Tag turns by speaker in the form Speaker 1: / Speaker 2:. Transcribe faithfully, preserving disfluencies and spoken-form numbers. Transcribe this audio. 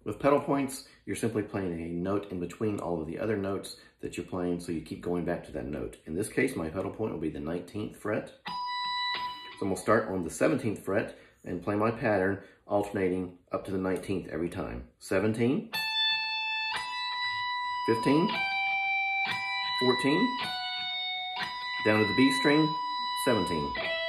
Speaker 1: With pedal points, you're simply playing a note in between all of the other notes that you're playing, so you keep going back to that note. In this case, my pedal point will be the nineteenth fret. So I'm gonna start on the seventeenth fret and play my pattern, alternating up to the nineteenth every time. seventeen, fifteen, fourteen, down to the B string, seventeen.